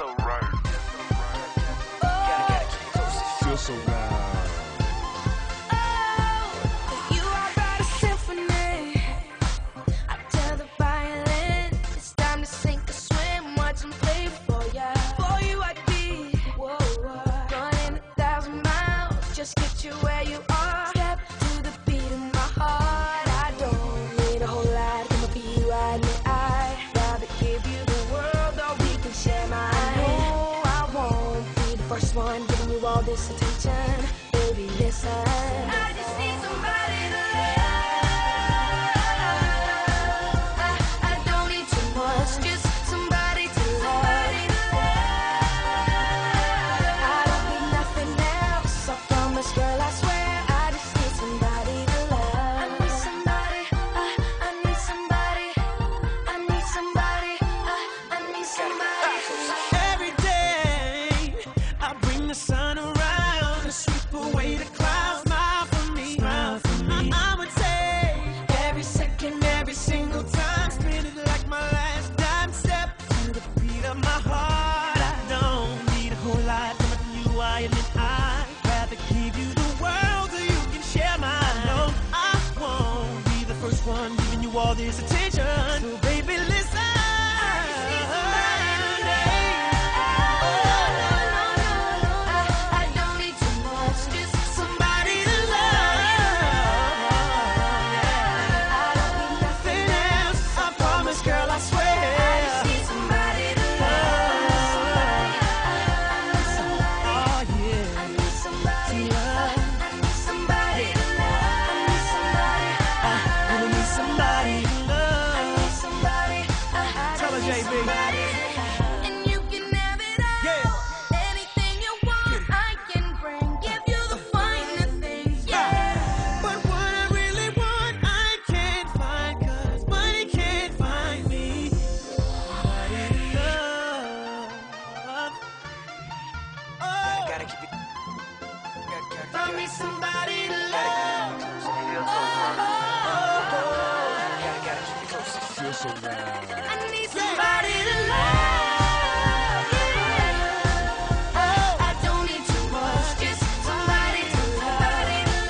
so right. Feel so right. You are but a symphony. I tell the violin it's time to sink or swim. Watch them play for ya. For you I'd be running 1,000 miles. Just get you where you are. Step to the beat of my heart. I don't need a whole lot. Gonna be right in the eye. Rather give you the world, or we can share mine. I know I won't be the first one giving you all this attention. Baby, listen. I just need somebody to love. I don't need too much, just somebody to love. I don't need nothing else. I promise, girl, I swear. I just need somebody to love. I need somebody. I need somebody. I need somebody. I need somebody. Every day I bring the sun around to sweep away the clouds. Smile for me, smile for me. I'ma take every second, every single time, spin it like my last dime. Step to the beat of my heart. I don't need a whole lot from you. I admit I'd rather give you the world so you can share mine. No, I won't be the first one giving you all this attention. So baby, listen. I don't need too much, just somebody to love. I don't need nothing else. I promise, girl, I swear. I just need somebody to love. Oh yeah. I need somebody to love. I need somebody to love. I need somebody to love. I need somebody to love. I need somebody. Tell her, JB. And you can have it all. Yeah. Anything you want, I can bring. Give you the finer things. Yeah. But what I really want, I can't find, 'cause money can't find me. Somebody to love. Oh, Gotta keep it. I need somebody to love. Feel so right. Gotta keep it close. Feel so right. I need somebody to love. Yeah. I don't need too much, just somebody to love.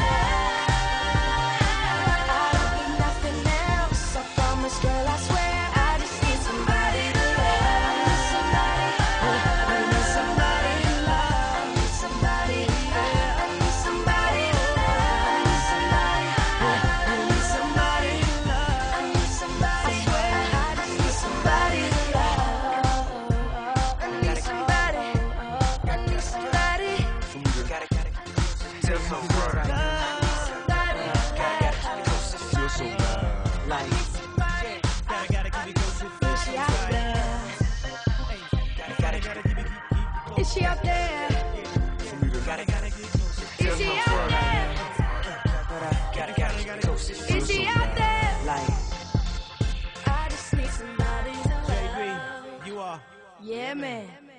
I don't need nothing else. I promise, girl, I swear. I just need somebody to love. I need somebody to love. I need somebody to love. I need somebody to love. I need somebody to love. I need somebody. I swear, I just need somebody to love. I need somebody. I need somebody. Gotta keep it close. Feel so right. Somebody. Feel so right. gotta keep it close. Is she out there? Is she out there? For me to Is she out there? Is she out there? I just need somebody to love. JB, you are. Yeah, man.